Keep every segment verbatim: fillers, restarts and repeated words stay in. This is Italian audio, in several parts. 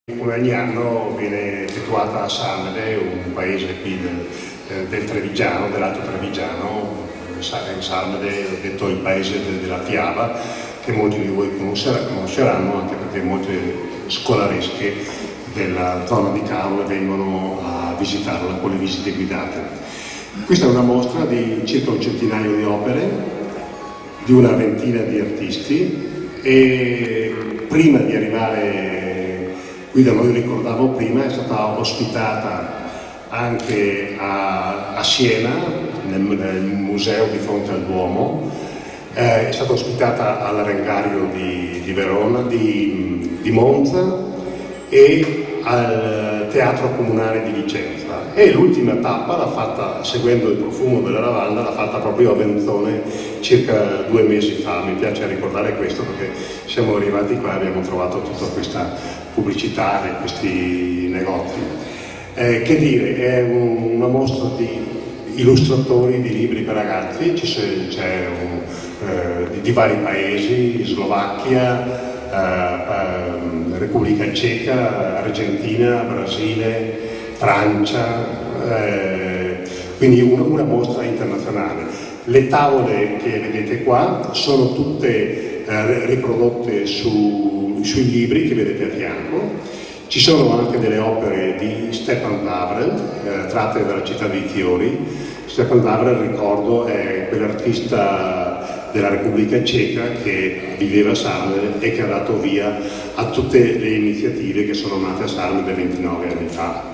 Come ogni anno viene effettuata a Sarmede, un paese qui del, del Trevigiano, dell'Alto Trevigiano, Sarmede, detto il paese della fiaba, che molti di voi conosceranno anche perché molte scolaresche della zona di Caule vengono a visitarla con le visite guidate. Questa è una mostra di circa un centinaio di opere, di una ventina di artisti, e prima di arrivare qui da noi, ricordavo prima, è stata ospitata anche a, a Siena, nel, nel museo di fronte al Duomo, eh, è stata ospitata all'Arengario di, di Verona, di, di Monza e al Teatro Comunale di Vicenza, e l'ultima tappa l'ha fatta, seguendo il profumo della lavanda, l'ha fatta proprio a Venzone circa due mesi fa. Mi piace ricordare questo perché siamo arrivati qua e abbiamo trovato tutta questa pubblicità e questi negozi. Eh, che dire, è un, una mostra di illustratori di libri per ragazzi, c'è eh, di, di vari paesi, Slovacchia, Uh, uh, Repubblica Ceca, Argentina, Brasile, Francia, uh, quindi una, una mostra internazionale. Le tavole che vedete qua sono tutte uh, riprodotte su, sui libri che vedete a fianco. Ci sono anche delle opere di Stefan Davre, uh, tratte dalla città dei fiori. Stefan Davre, ricordo, è quell'artista della Repubblica Ceca che viveva a Sarmede e che ha dato via a tutte le iniziative che sono nate a Sarmede ventinove anni fa.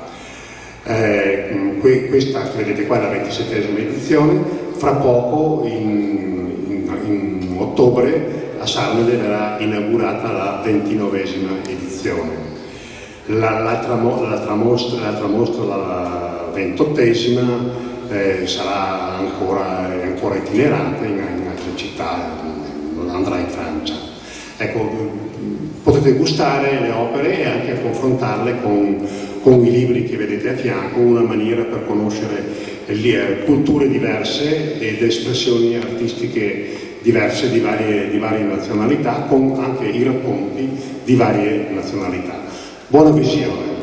Eh, questa che vedete qua è la ventisettesima edizione, fra poco in, in, in ottobre a Sarmede verrà inaugurata la ventinovesima edizione. L'altra mostra, mostra, la ventottesima, eh, sarà ancora, ancora itinerante in, in città, andrà in Francia. Ecco, potete gustare le opere e anche confrontarle con, con i libri che vedete a fianco, una maniera per conoscere le culture diverse ed espressioni artistiche diverse di varie, di varie nazionalità, con anche i racconti di varie nazionalità. Buona visione!